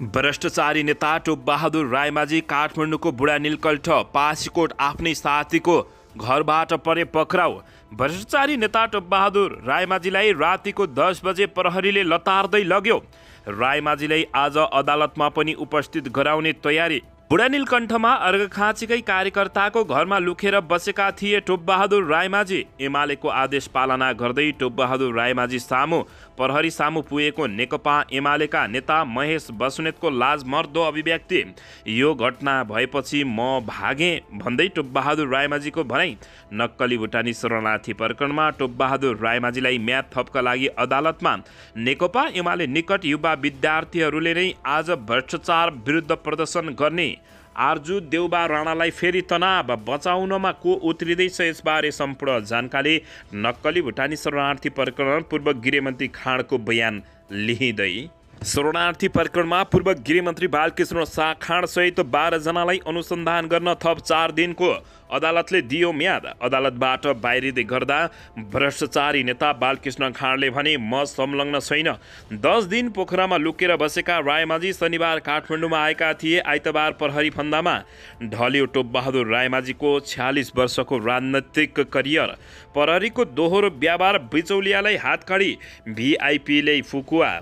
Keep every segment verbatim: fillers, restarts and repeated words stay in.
भ्रष्टाचारी नेता टोपबहादुर रायमाझी काठमाडौँको बुढा नीलकण्ठ पासीकोट आफ्नै साथीको घरबाट परे पक्राउ। भ्रष्टाचारी नेता टोपबहादुर रायमाझीलाई रातिको दस बजे प्रहरीले लतार्दै लग्यो। रायमाझीलाई आज अदालतमा पनि उपस्थित गराउने तयारी। बुढा नीलकण्ठमा अर्घखाँचीकै कार्यकर्ताको घरमा लुकेर बसेका थिए टोपबहादुर रायमाझी। एमालेको आदेश पालना गर्दै टोपबहादुर रायमाझी सामु प्रहरी सामु पुगेको नेकपा एमालेका नेता महेश बस्नेतको लाजमर्दो अभिव्यक्ति। यो घटना भएपछि म भागे भन्दै टोपबहादुर रायमाझीको भनाई। नक्कली भुटानी शरणार्थी प्रकरणमा टोपबहादुर रायमाझीलाई म्याद थपका लागि अदालतमा। नेकपा एमाले निकट युवा विद्यार्थीहरूले नै आज भ्रष्टाचार विरुद्ध प्रदर्शन गर्ने। आर्जु देउबा राणालाई फेरि तनाव बचाउनमा को उत्रिँदैछ, यसबारे सम्पूर्ण जानकारी। नक्कली भुटानी शरणार्थी प्रकरण पूर्व गृहमन्त्री खाँडको बयान लिँदै। शरणार्थी प्रकरणमा पूर्व गृहमन्त्री बालकृष्ण खाँड सहित बाह्र जनालाई अनुसन्धान गर्न थप चार दिनको अदालतले दियो म्याद। अदालतबाट बाहिरिँदै गर्दा भ्रष्टाचारी नेता बालकृष्ण खाँडले भने म संलग्न छैन। दस दिन पोखरामा लुकेर बसेका रायमाझी शनिबार काठमाडौँमा आएका थिए। आइतबार प्रहरी फन्दामा ढल्यो टोपबहादुर रायमाझीको छ्यालिस वर्षको राजनैतिक करियर। प्रहरीको दोहोरो व्यापार, बिचौलियालाई हातखडी, भिआइपीले फुकुवा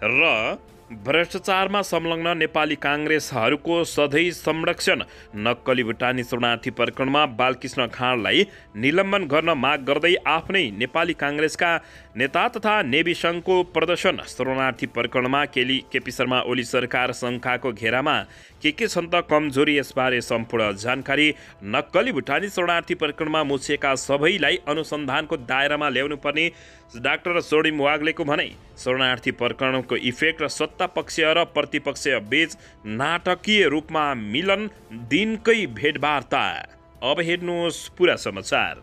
र भ्रष्टाचारमा संलग्न नेपाली काङ्ग्रेसहरूको सधैँ संरक्षण। नक्कली भुटानी शरणार्थी प्रकरणमा बालकृष्ण खाँडलाई निलम्बन गर्न माग गर्दै आफ्नै नेपाली काङ्ग्रेसका नेता तथा नेवी सङ्घको प्रदर्शन। शरणार्थी प्रकरणमा केली केपी शर्मा ओली सरकार शङ्काको घेरामा के के छन् त कमजोरी, यसबारे सम्पूर्ण जानकारी। नक्कली भुटानी शरणार्थी प्रकरणमा मुछिएका सबैलाई अनुसन्धानको दायरामा ल्याउनु पर्ने डाक्टर सोडिम वाग्लेको भनाई। शरणार्थी प्रकरणको इफेक्ट र सत्ता पक्ष र प्रतिपक्ष बीच नाटकीय रूपमा मिलन, दिनकै भेटवार्ता। अब हेर्नुहोस् पुरा समाचार।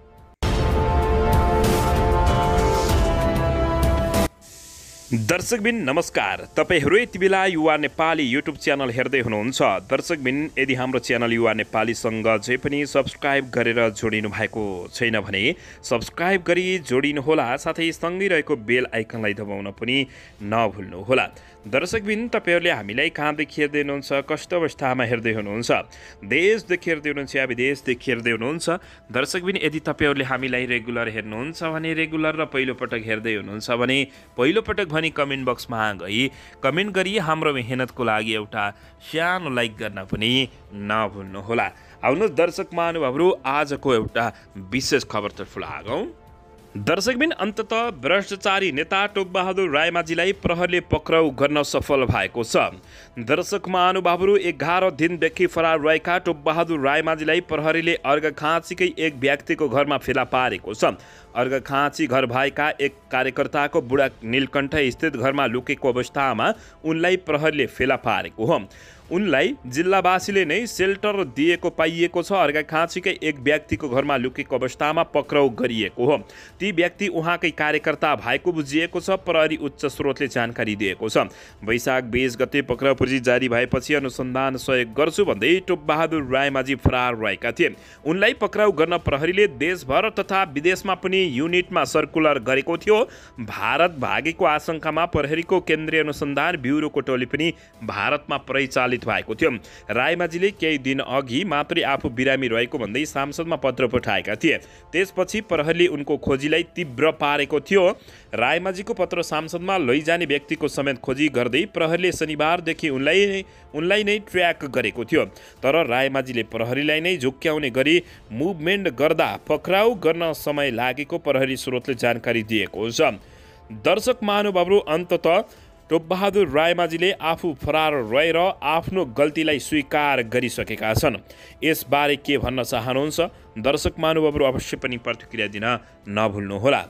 दर्शकबिन नमस्कार, तपाईहरू यति बेला युवा नेपाली युट्युब च्यानल हेर्दै हुनुहुन्छ। दर्शकबिन यदि हाम्रो च्यानल युवा नेपालीसँग जे पनि सब्सक्राइब गरेर जोडिनु भएको छैन भने सब्सक्राइब गरी जोडिनुहोला, साथै सँगै रहेको बेल आइकनलाई दबाउन पनि नभुल्नुहोला। दर्शकबिन तपाईहरूले हामीलाई कहाँदेखि हेर्दै हुनुहुन्छ, कस्तो अवस्थामा हेर्दै हुनुहुन्छ, देशदेखि हेर्दै हुनुहुन्छ या विदेशदेखि हेर्दै हुनुहुन्छ। दर्शकबिन यदि तपाईँहरूले हामीलाई रेगुलर हेर्नुहुन्छ भने रेगुलर र पहिलोपटक हेर्दै हुनुहुन्छ भने पहिलोपटक भनी कमेन्ट बक्समा गई कमेन्ट गरी हाम्रो मेहनतको लागि एउटा सानो लाइक गर्न पनि नभुल्नुहोला। आउनुहोस् दर्शक महानुभावहरू, आजको एउटा विशेष खबरतर्फ लागौँ। दर्शकबिन अन्ततः भ्रष्टाचारी नेता टोपबहादुर रायमाझीलाई प्रहरले पक्राउ गर्न सफल भएको छ। दर्शक महानुभावहरू, एघार दिनदेखि फरार रहेका टोपबहादुर रायमाझीलाई प्रहरीले अर्घखाँचीकै एक व्यक्तिको घरमा फेला पारेको छ। अर्घखाँची घर भएका एक कार्यकर्ताको बुढा नीलकण्ठ स्थित घरमा लुकेको अवस्थामा उनलाई प्रहरीले फेला पारेको हो। उनलाई जिल्लावासीले नै सेल्टर दिएको पाइएको छ। अर्घखाँचीकै एक व्यक्तिको घरमा लुकेको अवस्थामा पक्राउ गरिएको हो। ती व्यक्ति उहाँकै कार्यकर्ता भएको बुझिएको छ, प्रहरी उच्च स्रोतले जानकारी दिएको छ। वैशाख बीस गते पक्राउ पूर्जी जारी भएपछि अनुसन्धान सहयोग गर्छु भन्दै टोपबहादुर रायमाझी फरार रहेका थिए। उनलाई पक्राउ गर्न प्रहरीले देशभर तथा विदेशमा पनि युनिटमा सर्कुलर गरेको थियो। भारत भागेको आशंकामा प्रहरीको केन्द्रीय अनुसन्धान ब्युरोको टोली पनि भारतमा परिचालित भएको थियो। रायमाझीले केही दिन अघि मात्रै आफू बिरामी रहेको भन्दै सांसदमा पत्र पठाएका थिए। त्यसपछि प्रहरीले उनको खोजीलाई तीव्र पारेको थियो। रायमाझीको पत्र सांसदमा लैजाने व्यक्तिको समेत खोजी गर्दै प्रहरीले शनिबारदेखि उनलाई उनलाई नै ट्र्याक गरेको थियो। तर रायमाझीले प्रहरीलाई नै झुक्क्याउने गरी मुभमेन्ट गर्दा पक्राउ गर्न समय लागेको प्रहरी स्रोतले जानकारी दिएको छ। दर्शक महानुभावहरू, अन्ततः टोपबहादुर रायमाझीले आफू फरार रहेर आफ्नो गल्तीलाई स्वीकार गरिसकेका छन्। यसबारे के भन्न चाहनुहुन्छ दर्शक महानुभावहरू, अवश्य पनि प्रतिक्रिया दिन नभुल्नुहोला।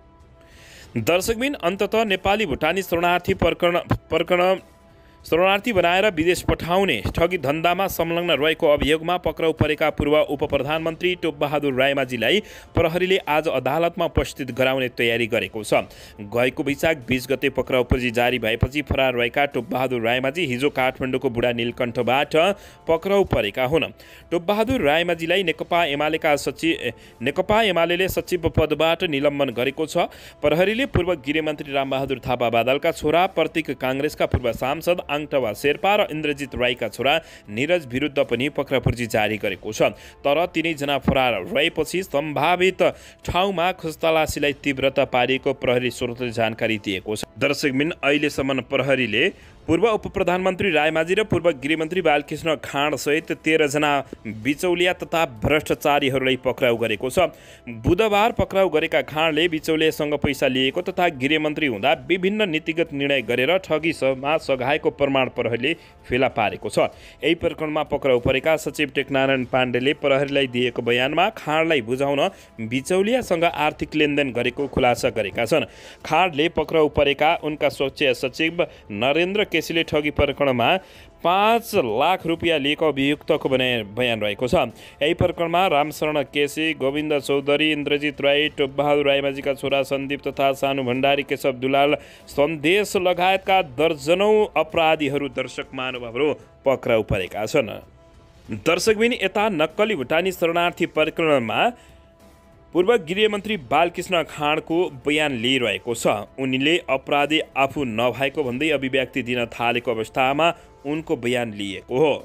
दर्शकबिन अन्ततः नेपाली भुटानी शरणार्थी प्रकरण प्रकरण शरणार्थी बनाएर विदेश पठाउने ठगी धन्दामा संलग्न रहेको अभियोगमा पक्राउ परेका पूर्व उपप्रधानमन्त्री टोपबहादुर रायमाझीलाई प्रहरीले आज अदालतमा उपस्थित गराउने तयारी गरेको छ। गएको वैशाख बीस गते पक्राउ पूर्जी जारी भएपछि फरार रहेका टोपबहादुर रायमाझी हिजो काठमाडौँको बुढा नीलकण्ठबाट पक्राउ परेका हुन्। टोपबहादुर रायमाझीलाई नेकपा एमालेका सचिव नेकपा एमाले सचिव पदबाट निलम्बन गरेको छ। प्रहरीले पूर्व गृहमन्त्री रामबहादुर थापा बादलका छोरा, प्रतीक काङ्ग्रेसका पूर्व सांसद आङटावा शेर्पा र इन्द्रजित राईका छोरा निरज विरुद्ध पनि पक्रापुर्जी जारी गरेको छ। तर तिनैजना फरार रहेपछि सम्भावित ठाउँमा खोजतलासीलाई तीव्रता पारिएको प्रहरी स्रोतले जानकारी दिएको छ। दर्शकबिन अहिलेसम्म प्रहरीले पूर्व उप प्रधानमन्त्री रायमाझी र पूर्व गृहमन्त्री बालकृष्ण खाँड सहित तेह्रजना बिचौलिया तथा भ्रष्टाचारीहरूलाई पक्राउ गरेको छ। बुधबार पक्राउ गरेका खाँडले बिचौलियासँग पैसा लिएको तथा गृहमन्त्री हुँदा विभिन्न नीतिगत निर्णय गरेर ठगीमा सघाएको प्रमाण प्रहरीले फेला पारेको छ। यही प्रकरणमा पक्राउ परेका सचिव टेकनारायण पाण्डेले प्रहरीलाई दिएको बयानमा खाँडलाई बुझाउन बिचौलियासँग आर्थिक लेनदेन गरेको खुलासा गरेका छन्। खाँडले पक्राउ परेका उनका स्वच्छ सचिव नरेन्द्र केसीले ठगी प्रकरणमा पाँच लाख रुपियाँ लिएको अभियुक्तको बयान रहेको छ। यही प्रकरणमा रामशरण केसी, गोविन्द चौधरी, इन्द्रजित राई, टोपबहादुर रायमाझीका छोरा सन्दीप तथा सानु भण्डारी, केशव दुलाल सन्देश लगायतका दर्जनौं अपराधीहरू दर्शक महानुभावहरू पक्राउ परेका छन्। दर्शकबिन यता नक्कली भुटानी शरणार्थी प्रकरणमा पूर्व गृहमन्त्री बालकृष्ण खाँडको बयान लिइरहेको छ। उनले अपराधी आफू नभएको भन्दै अभिव्यक्ति दिन थालेको अवस्थामा उनको बयान लिएको हो।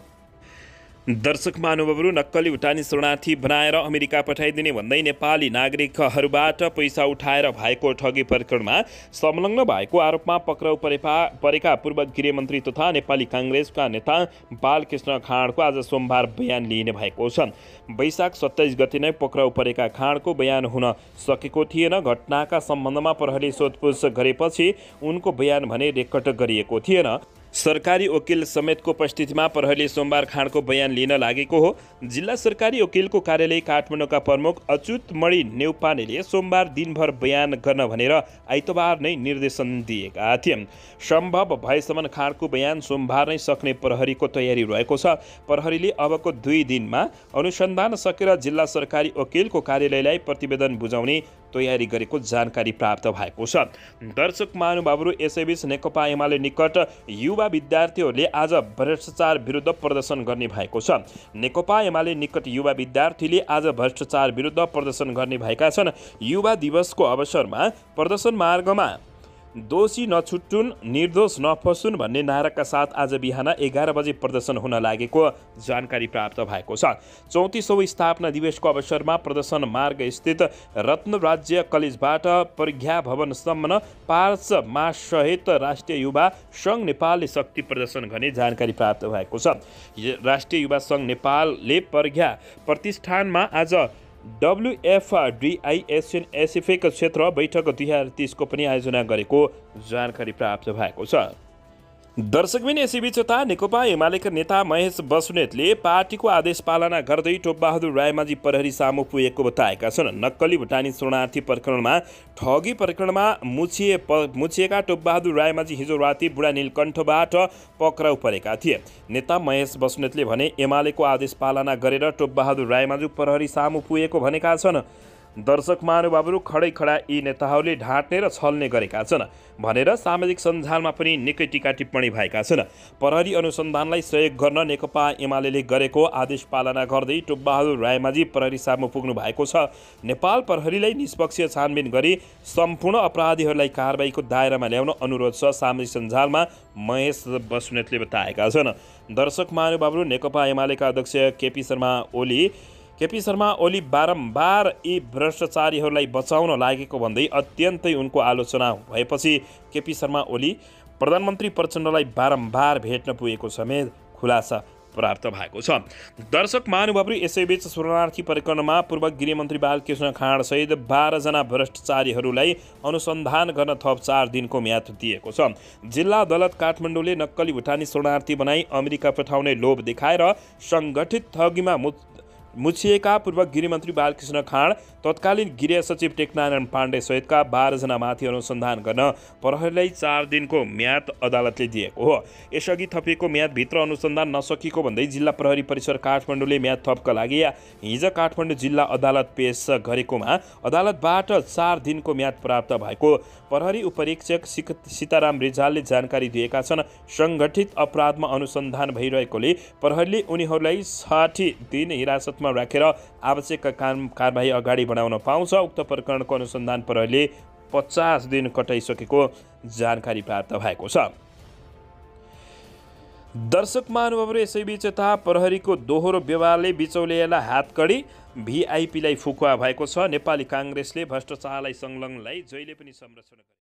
दर्शक महानुभावहरू नक्कली भुटानी शरणार्थी बनाएर अमेरिका पठाइदिने भन्दै नेपाली नागरिकहरूबाट पैसा उठाएर भएको ठगी प्रकरणमा संलग्न भएको आरोपमा पक्राउ परेपा परेका पूर्व गृहमन्त्री तथा नेपाली काङ्ग्रेसका नेता बालकृष्ण खाँडको आज सोमबार बयान लिइने भएको छ। वैशाख सत्ताइस गते नै पक्राउ परेका खाँडको बयान हुन सकेको थिएन। घटनाका सम्बन्धमा प्रहरीले सोधपुछ गरेपछि उनको बयान भने रेकर्ड गरिएको थिएन। सरकारी वकिल समेतको उपस्थितिमा प्रहरीले सोमबार खाँडको बयान लिन लागेको हो। जिल्ला सरकारी वकिलको कार्यालय काठमाडौँका प्रमुख अच्युत मणि नेउपानेले सोमबार दिनभर बयान गर्न भनेर आइतबार नै निर्देशन दिएका थिए। सम्भव भएसम्म खाँडको बयान सोमबार नै सक्ने प्रहरीको तयारी रहेको छ। प्रहरीले अबको दुई दिनमा अनुसन्धान सकेर जिल्ला सरकारी वकिलको कार्यालयलाई प्रतिवेदन बुझाउने तयारी गरेको जानकारी प्राप्त भएको छ। दर्शक महानुभावहरू यसैबीच नेकपा एमाले निकट युवा विद्यार्थीहरूले आज भ्रष्टाचार विरुद्ध प्रदर्शन गर्ने भएको छ। नेकपा एमाले निकट युवा विद्यार्थीले आज भ्रष्टाचार विरुद्ध प्रदर्शन गर्ने भएका छन्। युवा दिवसको अवसरमा प्रदर्शन मार्गमा दोषी नछुटुन्, निर्दोष नफसुन् भन्ने नाराका साथ आज बिहान एघार बजे प्रदर्शन हुन लागेको जानकारी प्राप्त भएको छ। चौतिसौँ स्थापना दिवसको अवसरमा प्रदर्शन मार्ग स्थित रत्न राज्य कलेजबाट प्रज्ञा भवनसम्म पार्च मासहित राष्ट्रिय युवा सङ्घ नेपालले शक्ति प्रदर्शन गर्ने जानकारी प्राप्त भएको छ। राष्ट्रिय युवा सङ्घ नेपालले प्रज्ञा प्रतिष्ठानमा आज डब्लुएफडिआई एसियन एसिफिक क्षेत्र बैठक दुई हजार तीसको पनि आयोजना गरेको जानकारी प्राप्त भएको छ। दर्शकबिन यसैबीच उता नेकपा एमालेका नेता महेश बस्नेतले पार्टीको आदेश पालना गर्दै टोपबहादुर रायमाझी प्रहरी सामु पुगेको बताएका छन्। नक्कली भुटानी शरणार्थी प्रकरणमा ठगी प्रकरणमा मुछिए मुछिएका टोपबहादुर रायमाझी हिजो राति बुढा नीलकण्ठबाट पक्राउ परेका थिए। नेता महेश बस्नेतले भने एमालेको आदेश पालना गरेर टोपबहादुर रायमाझी प्रहरी सामु पुगेको भनेका छन्। दर्शक महानुभावहरू खडै खडा यी नेताहरूले ढाँट्ने र छल्ने गरेका छन् भनेर सामाजिक सञ्जालमा पनि निकै टीका टिप्पणी भएका छन्। प्रहरी अनुसन्धानलाई सहयोग गर्न नेकपा एमाले गरेको आदेश पालना गर्दै टोपबहादुर रायमाझी प्रहरी सामु पुग्नु भएको छ। नेपाल प्रहरीलाई निष्पक्ष छानबिन गरी सम्पूर्ण अपराधीहरूलाई कारबाहीको दायरामा ल्याउन अनुरोध छ, सामाजिक सञ्जालमा महेश बस्नेतले बताएका छन्। दर्शक महानुभावहरू नेकपा एमालेका अध्यक्ष केपी शर्मा ओली केपी शर्मा ओली बारम्बार यी भ्रष्टाचारीहरूलाई बचाउन लागेको भन्दै अत्यन्तै उनको आलोचना भएपछि केपी शर्मा ओली प्रधानमन्त्री प्रचण्डलाई बारम्बार भेट्न पुगेको समेत खुलासा प्राप्त भएको छ। दर्शक महानुभावहरू यसैबीच शरणार्थी प्रकरणमा पूर्व गृहमन्त्री बालकृष्ण खाँड सहित बाह्रजना भ्रष्टाचारीहरूलाई अनुसन्धान गर्न थप चार दिनको म्याद दिएको छ। जिल्ला अदालत काठमाडौँले नक्कली भुटानी शरणार्थी बनाई अमेरिका पठाउने लोभ देखाएर सङ्गठित ठगीमा मुछिएका पूर्व गृहमन्त्री बालकृष्ण खाँड, तत्कालीन गृह सचिव टेकनारायण पाण्डे सहितका बाह्रजनामाथि अनुसन्धान गर्न प्रहरीलाई चार दिनको म्याद अदालतले दिएको हो। यसअघि थपिएको म्यादभित्र अनुसन्धान नसकिएको भन्दै जिल्ला प्रहरी परिसर काठमाडौँले म्याद थपका लागि हिजो काठमाडौँ जिल्ला अदालत पेश गरेकोमा अदालतबाट चार दिनको म्याद प्राप्त भएको प्रहरी उपरीक्षक सीताराम रिजालले जानकारी दिएका छन्। सङ्गठित अपराधमा अनुसन्धान भइरहेकोले प्रहरीले उनीहरूलाई साठी दिन हिरासतमा राखेर आवश्यक काम कारबाही अगाडि बढाउन पाउँछ। उक्त प्रकरणको अनुसन्धान प्रहरीले पचास दिन कटाइसकेको जानकारी प्राप्त भएको छ। दर्शक महानुभावहरू, यसैबीच यता प्रहरीको दोहोरो व्यवहारले बिचौलियालाई हातकडी, भिआइपीलाई फुकुवा भएको छ। नेपाली काङ्ग्रेसले भ्रष्टाचारलाई संलग्नलाई जहिले पनि संरक्षण